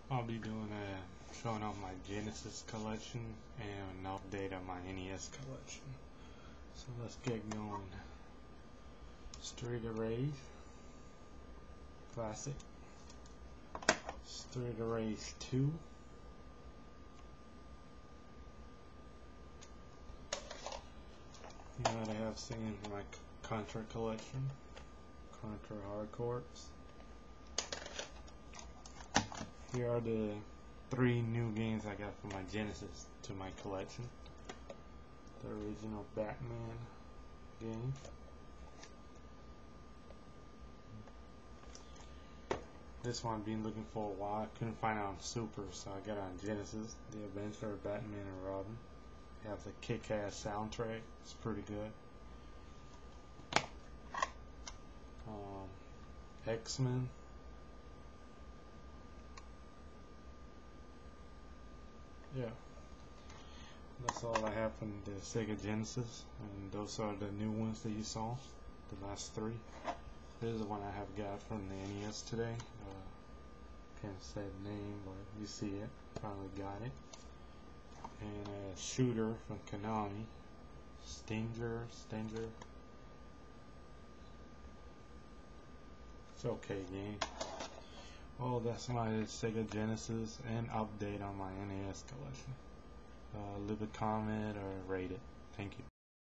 I'll be doing showing off my Genesis collection and an update of my NES collection. So let's get going. Street of Rage Classic, Street of Rage 2, you might have seen my Contra collection, Contra Hard Corps. Here are the 3 new games I got from my Genesis to my collection. The original Batman game, this one I've been looking for a while. I couldn't find it on Super, so I got it on Genesis. The Adventure of Batman and Robin. It has a kick-ass soundtrack. It's pretty good. X-Men. Yeah. That's all I have from the Sega Genesis, and those are the new ones that you saw, the last 3. This is the one I have got from the NES today. Can't say the name, but you see it. Finally got it. And a shooter from Konami, Stinger. It's okay game. Well, that's my Sega Genesis and update on my NES collection. Leave a comment or rate it. Thank you.